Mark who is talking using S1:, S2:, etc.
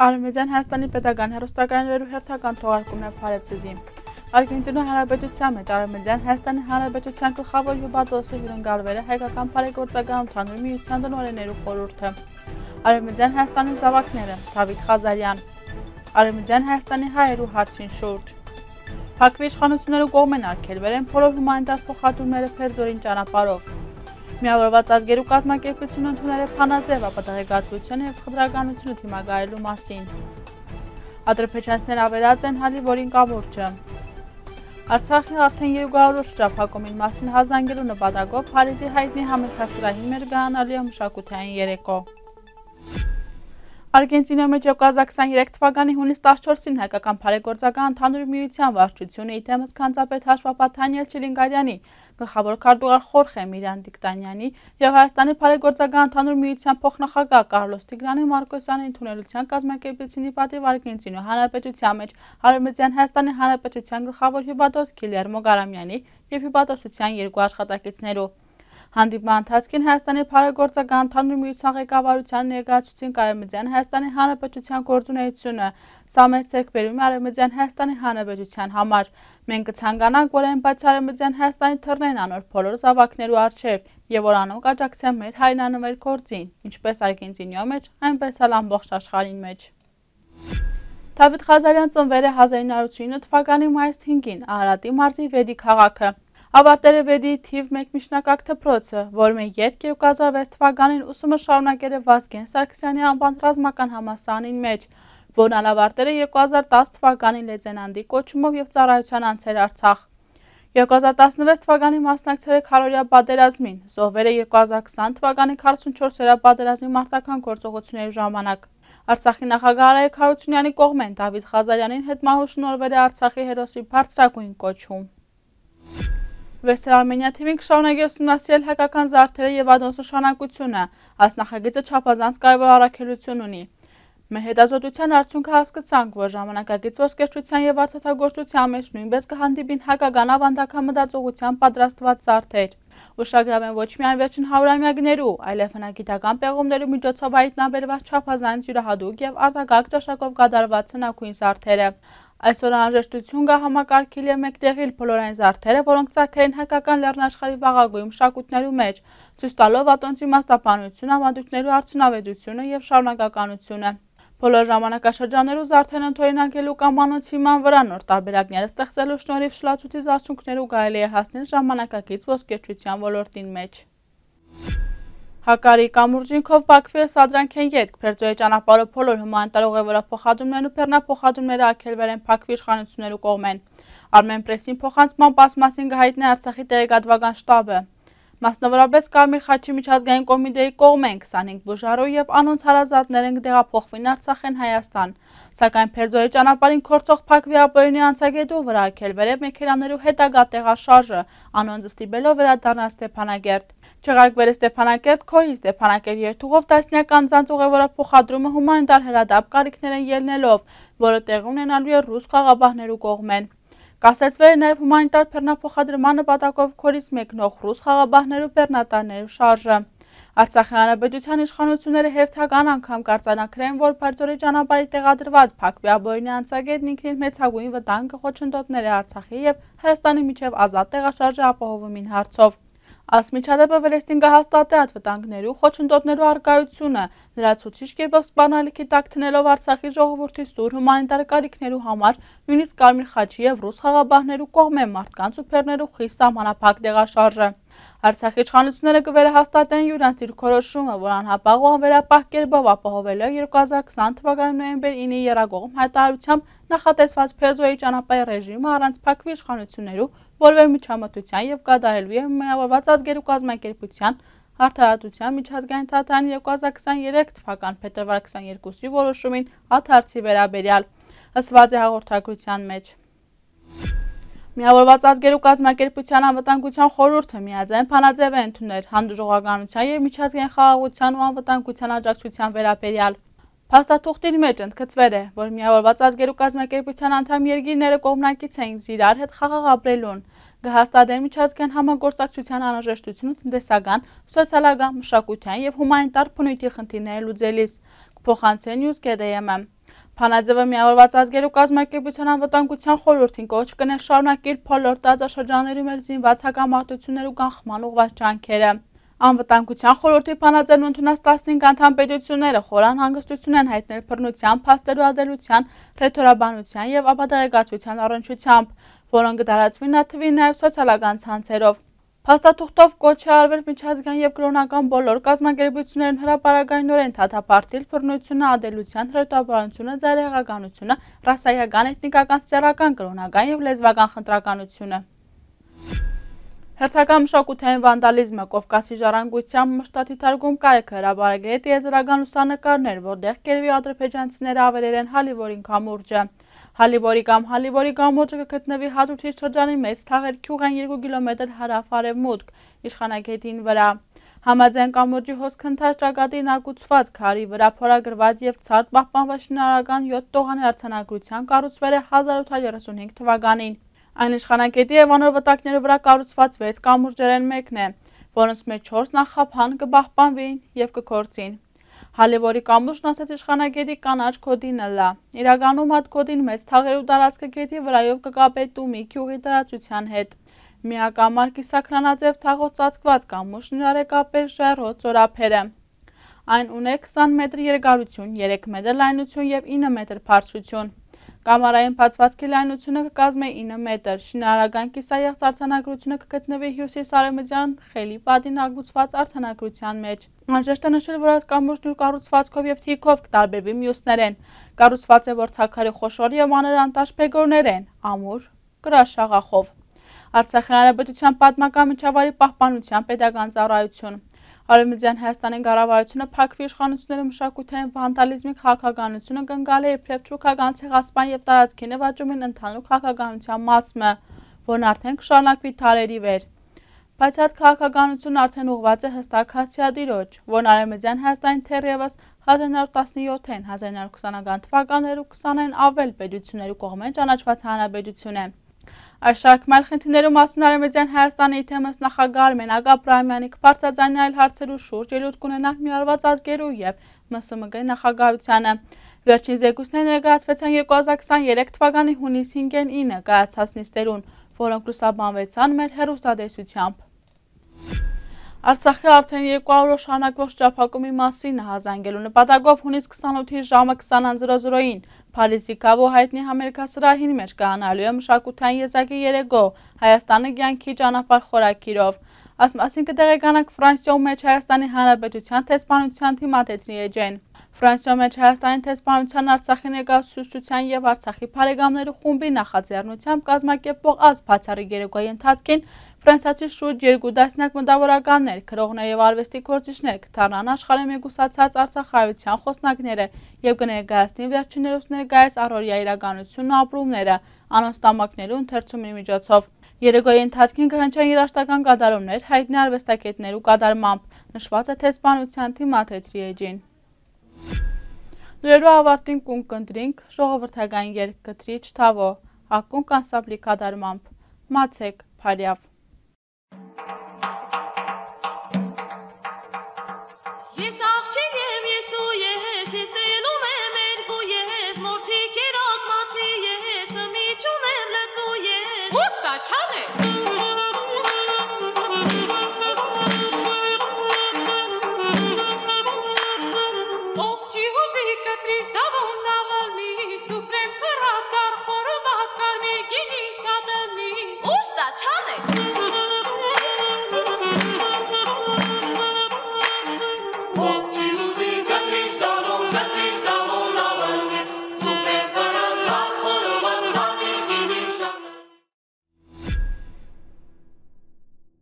S1: Արևմտյան Հայաստանի պետական հեռուստակայաններու հերթական թողարկումն է Փարեզի։ Արգենտինա Հանրապետության մեջ Արևմտյան Հայաստանի Հանրապետության գլխավոր հյուպատոսի հյուրընկալվել է հայկական բարեգործական ընդհանուր միության տնօրեններու խորհուրդը։ Արևմտյան Հայաստանի զավակները Դավիթ Ղազարյան, Արևմտյան Հայաստանի հայերու հարցին շուրջ։ Փակվի իշխանություններու կողմեն արգելվել են բոլոր հումանիտար փոխադրումները Փերձորին ճանապարհով։ Միավորված ազգերու կազմակերպությունը ընդունել է փանաձև ապատեղեկատվությունը և խտրականությունը դիմակայելու մասին։ Ադրբեջանցիներ ավերած են հալի որին կամուրջը։ Արցախի արդեն 200 օր շրջափակումին մասին հազանգելու նպատակով Փարիզի հայտնի համերգասրահին մերգայանալի է մշակութային երեկո։ Արգենտինայի մեջ 2023 թվականի հունիս 14-ին հայկական բարեգործական ընդհանուր միության վարչությունը իդեմս քանձապետ հաշվապատ Դանիել Չիլինգարյանի, գլխավոր քարտուղար Խորխե Միրանդիկտանյանի և Հայաստանի բարեգործական ընդհանուր միության փոխնախագահ Կարլոս Տիգրանի Մարկոսյանի ընդունելության կազմակերպեցին ի պատիվ Արգենտինայի Հանրապետության մեջ Արևմտյան Հայաստանի Հանրապետության գլխավոր հյուպատոս Գիլերմո Գարամյանի և հյուպատոսության երկու աշխատակիցներու։ Հանդիպման ընթացքին Հայաստանի բարեգործական ընդհանուր միության ղեկավարության ներկայացուցին Արևմտյան Հայաստանի Հանրապետության գործունեությունը, սա մեծ ձեռքբերում է Արևմտյան Հայաստանի Հանրապետության համար։ Մենք կցանկանանք, որ այնպես Արևմտյան Հայաստանի թռնեն անոր բոլոր զավակներու առջև եւ որ անոնք աջակցեն մեր հայրենանվեր գործին, ինչպես Արգենտինայի մեջ, այնպես էլ ամբողջ աշխարհին մեջ։ Դավիթ Ղազարյան ծնվել է 1909 թվականի մայիսի 5-ին Արարատի մարզի Վեդի քաղաքը։ Ավարտել է Վեդի թիվ 1 միջնակարգ դպրոցը, որում ետք 2006 թվականին ուսումը շարունակել է Վազգեն Սարգսյանի անվան ռազմական համալսարանին մեջ, որն ավարտել է 2010 թվականին լեյտենանտի կոչումով և ծառայության անցել Արցախ։ 2016 թվականին մասնակցել է քարոզիա պատերազմին, զոհվել է 2020 թվականի 44-օրյա պատերազմի մարտական գործողությունների ժամանակ։ Արցախի նախագահ Արայիկ Հարությունյանի կողմեն Դավիթ Ղազարյանին հետմահու շնորհվել է Արցախի հերոսի բարձրագույն կոչում։ Վեսել Արմենիա թիմին կշարունակի ուսումնասիրել հայկական զարդերը և ադոնս նշանակությունը, այս նախագիծը չափազանց կարևոր առաքելություն ունի։ Մեր հետազոտության արդյունքը հասկացանք, որ ժամանակակից ոսկերչության և արծաթագործության մեջ նույնպես կհանդիպին հայկական ավանդական մտածողության պատրաստված զարդեր։ Ուշագրավ են ոչ միայն վերջին 100-ամյակներու, այլև հնագիտական պեղումներու միջոցով հայտնաբերված չափազանց յուրահատուկ և արտակարգ ճաշակով կատարված հնագույն զարդերը։ Այսօր անհրաժեշտություն կա համակարգել և մեկտեղել բոլոր այն զարդերը, որոնք ծագել են հայկական լեռնաշխարհի վաղագույն մշակույթներու մեջ, ցույց տալով ատոնցի իմաստապանությունը, ավանդույթներու արդյունավետությունը և շարունակականությունը։ Բոլոր ժամանակաշրջաններու զարդերն ընդօրինակելու կամ անոնց հիման վրա նոր տարբերակներ ստեղծելու շնորհիվ շլացուցիչ արդյունքներու կարելի է հասնել ժամանակակից ոսկերչության ոլորտին մեջ։ Հակարի կամուրջին քով Բաքվի սադրանքեն ետք Փերձորի ճանապարհով բոլոր հումանիտար ուղևորափոխադրումներն ու բեռնափոխադրումները արգելվել են Բաքվի իշխանություններու կողմեն։ Armenpress-ին փոխանցման մասին կհայտնի Արցախի տեղեկատվական շտաբը։ Մասնավորապես Կարմիր խաչի միջազգային կոմիտեի կողմեն 25 բուժարու և անոնց հարազատներն կտեղափոխվին Արցախեն Հայաստան, սակայն Փերձորի ճանապարհին գործող Բաքվի ապօրինի անցագետու վրա արգելվել է մեքենաներու հետագա տեղաշարժը, անոնց ստիպելով վերադառնալ Ստեփանագերտ։ Չեղարկվել է Ստեփանակերտ Քորի Ստեփանակերտ երթուղով տասնյակ անձանց ուղևորափոխադրումը հումանիտար հրադապ կարիքներ են ելնելով, որը տեղի ունենալու է ռուս խաղաղապահներու կողմեն։ Կասեցվել է նաև հումանիտար բեռնափոխադրման նպատակով Քորից մեկնող ռուս խաղաղապահներու բեռնատարներու շարժը։ Արցախի հանրապետության իշխանությունները հերթական անգամ կարձանագրել են, որ Փերձորի ճանապարհի տեղադրված Բաքվի ապօրինի անցագետն ինքնին մեծագույն վտանգ կխոչընդոտներ է Արցախի և Հայաստանի միջև ազատ տեղաշարժի ապահովումին հարցով։ Այս միջադեպը վերստին կհաստատի այդ վտանգներու խոչընդոտներու առկայությունը, լրացուցիչ կերպով սպառնալիքի տակ դնելով Արցախի ժողովրդի սուր հումանիտար կարիքներու համար նույնիսկ Կարմիր խաչի և ռուս խաղաղապահներու կողմեն մարդկանց ու բեռներու խիստ սահմանափակ տեղաշարժը։ Արցախի իշխանությունները կվերահաստատեն յուրանց դիրքորոշումը, որ անհապաղ ու անվերապահ կերպով ապահովելու է 2020 թվականի նոյեմբեր 9-ի եռագողմ հայտարարությամբ նախատեսված Փերձորի ճանապարհի ռեժիմը առանց Բաքվի իշխանություններու որևէ միջամտության և կատարելու է Միավորված ազգերու կազմակերպության Արդարադատության միջազգային թատրոնի 2023 թվական փետրվար 22-ի որոշումին այդ հարցի վերաբերյալ, ասված է հաղորդագրության մեջ։ Միավորված ազգերու կազմակերպության անվտանգության խորհուրդը միաձայն փանաձև է ընդունել հանդուրժողականության և միջազգային խաղաղության ու անվտանգության աջակցության վերաբերյալ։ Փաստաթուղթին մեջ ընդգծվել է, որ Միավորված ազգերու կազմակերպության անդամ երկիրները կողմնակից են իրար հետ խաղաղ ապրելուն, կհաստատեն միջազգային համագործակցության անհրաժեշտությունը տնտեսական, սոցիալական, մշակութային և հումանիտար բնույթի խնդիրները լուծելիս, կփոխանցեն News.am-ը։ Փանաձևը միավորված ազգերու կազմակերպության անվտանգության խորհրդին կոչ կներ շարունակել բոլոր տարածաշրջաններում մեր զինված հակամարտություններու կանխման ուղղված ջանքերը։ Անվտանգության խորհրդի փանաձևն ընդունած 15 անդամ պետությունները խորան հանգստություն են հայտնել բռնության, փաստերու ադելության, ռետորաբանության եւ ապատեղեկացության առնչությամբ, որոնք կդարածվին նաթվի նաեւ սոցիալական ցանցերով։ Փաստաթուղթով կոչ է արվել միջազգային եւ կրոնական բոլոր կազմակերպություններին հրապարակայնորեն դատապարտել բռնությունը, ադելության, ռետորաբանությունը, ծայրահեղականությունը, ռասայական, էթնիկական, սեռական, կրոնական եւ լեզվական խնդրականությունը։ Հերթական մշակութային վանդալիզմը Կովկասի ժառանգության մշտատի թարգում կայքը հրապարակել է տիեզերական լուսանկարներ, որտեղ գերվի ադրբեջանցիները ավերել են Հալիվորի կամուրջը։ Հալիվորի կամ Հալիվորի կամուրջը կգտնվի Հադրութի շրջանի մեծ թաղեր գյուղեն 2 կիլոմետր հարավ-արևմուտք իշխանագետին վրա։ Համաձայն կամուրջի հոսք ընթաց ճակատին ագուցված քարի վրա փորագրված եւ ցարտ պահպանված շինարարական 7 տողանի արձանագրության կառուցվել է 1835 թվականին։ Այն իշխանագետի եւ անոր վտակներու վրա կառուցված 6 կամուրջերեն մեկն է, որոնց մեջ 4 նախապան կպահպանվին եւ կկործին։ Հալիվորի կամուրջն ասաց իշխանագետի կանաչ կոդինը լա։ Իրականում այդ կոդին մեծ թաղերու տարածքը գետի վրայով կկապե Տումի գյուղի տարածության հետ։ Միակամար կիսաքրանաձև թաղով ծածկված կամուրջն իրար է կապել ժայռոտ ծորափերը։ Այն ունի 20 մետր երկարություն, 3 մետր լայնություն եւ 9 մետր բարձրություն։ Կամարային բացվածքի լայնությունը կկազմի 9 մետր, շինարարական կիսայեղծ արձանագրությունը կգտնվի հյուսիս-արևմտյան խելի պատին ագուցված արձանագրության մեջ։ Անհրաժեշտ է նշել, որ այս կամուրջն իր կառուցվածքով եւ թիքով կտարբերվի մյուսներեն։ Կառուցված է ворցակարի խոշոր եւ մանր անտաշ բեգորներեն, ամուր, կրաշաղախով։ Արցախի հանրապետության պատմական միջավայրի պահպանության պետական ծառայություն։ Արևմտյան Հայաստանի կառավարությունը փակվի իշխանությունների մշակութային վանդալիզմի քաղաքականությունը կնկալի իբրև թուրքական ցեղասպան եւ տարածքի նվաճումին ընդհանուր քաղաքականության մասը, որն արդեն կշարունակվի դարերի վեր։ Բայց այդ քաղաքականությունն արդեն ուղղված է հստակ հացիադիրոջ, որն Արևմտյան Հայաստանի թերևս 1917-ին 1920-ական թվականներու 20-ին ավել պետություններու կողմեն ճանաչված հանրապետություն է։ Այս շարքն այլ խնդիրներու մասին Արևմտյան Հայաստանի թեմս նախագահ Արմեն Աբրահամյանի կբարձրաձայնի այլ հարցերու շուրջ ելույթ կունենա միավորված ազգերու եւ ՄՍՄԳ նախագահությանը։ Վերջին զեկույցները ներկայացվեցան 2023 թվականի հունիսի 5-9 կայացած նիստերուն, որոնք լուսաբանվեցան մեր հեռուստատեսությամբ։ Արցախի արդեն 200 օր շարունակվող շրջափակումի մասին հազանգելու նպատակով հունիս 28-ի ժամը 20:00-ին Փարիզի Կավո հայտնի համերգասրահին մեջ կայանալու է մշակութային եզակի երեկո Հայաստանը կյանքի ճանապարհ խորագիրով։ Ասմասին կտեղեկանանք Ֆրանսիայում մեջ Հայաստանի Հանրապետության տեսփանության թիմադետրի էջեն։ Ֆրանսիայում մեջ Հայաստանի տեսփանության Արցախի ներկայացուցչության եւ Արցախի բարեկամներու խումբի նախաձեռնությամբ կազմակերպվող այս բացառիկ երեկոյի ընթացքին ֆրանսիացի շուրջ 2 դասնյակ մտավորականներ, քրողներ եւ արվեստի գործիչներ կդառնան աշխարհի մեգուսացած արցախայության խոսնակները եւ կներկայացնին վերջիններուս ներկայիս առօրյա իրականությունն ու ապրումները անոնց տամակներու ընթերցումի միջոցով։ Երեկոյի ընթացքին կհնչեն երաժշտական կատարումներ հայտնի արվեստագետներու կատարմամբ, նշված է տեսփանության թիմադետրի էջին։ Լուրերու ավարտին կընտրենք ժողովրդական երգկտրիչ Թավո, ակունք անսաբլի կատարմամբ։ Մացեք Փարյավ։
S2: Ես աղջիկ եմ, ես ու ես ելում եմ երկու ես, մորթիկ երակ մացի ես, միջում եմ լծու ես։
S3: Ոստա չան է։